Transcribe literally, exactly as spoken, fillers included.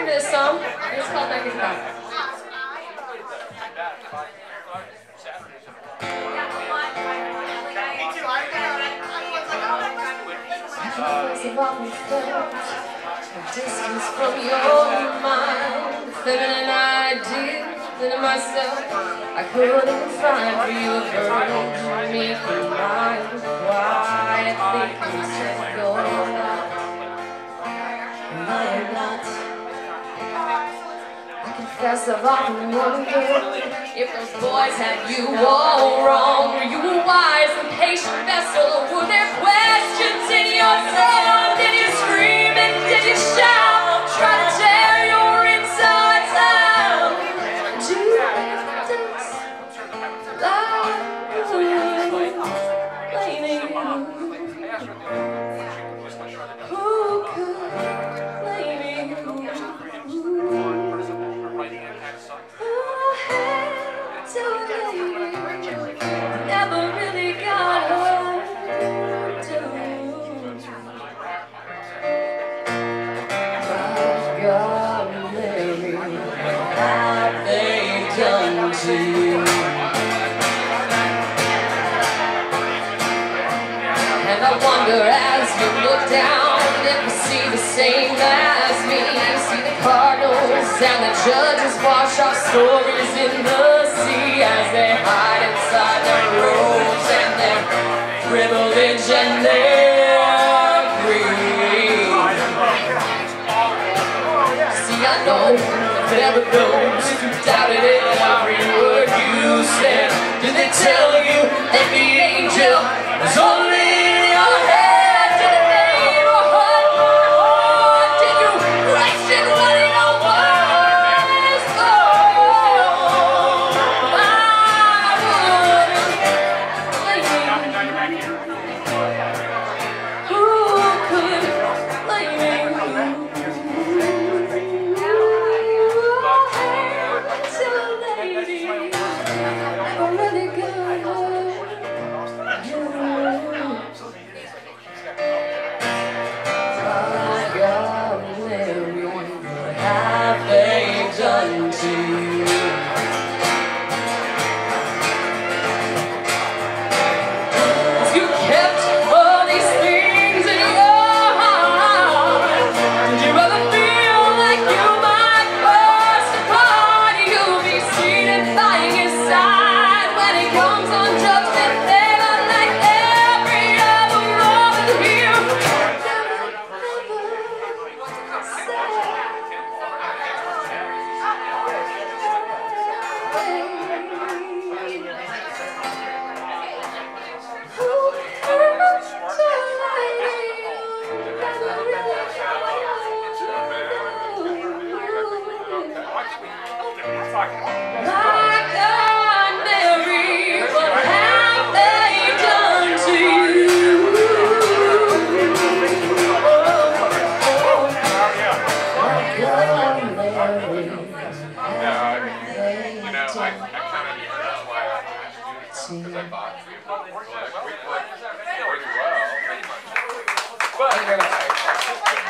this song. It's called Magnificat. Because I've often felt a distance from your mind, feminine ideas in myself. I couldn't find for you a version me for mine. Why I think you said you're not, and I am not. I confess I've often wondered if those boys had you all wrong. Were you a wise and patient vessel, or were there questions in your soul? Did you scream and did you shout, try to tear your insides out? Do you dance like blaming you? Who could blame you? Never really got her to. I've got married. What have they done to you? And I wonder as you look down if you see the same as me. See the cardinals and the judges wash our stories in the sea as they hide inside their robes and their privilege and their greed. See, I know that there are those who doubted every word you said. Did they tell you that the angel was only in your head? Did it make your heart more? Did you question what it all was? Oh, I wouldn't blame you. Who could blame you? Done to you. You kept all these things in your heart. Did you rather feel like you might burst apart? You'll be seated by his side when he comes on judgment day, but like every other woman here. My God, Mary, what have they done to you? My God, Mary, You know, I, I kind of, that's why I asked you, because I thought we worked well, pretty much. But,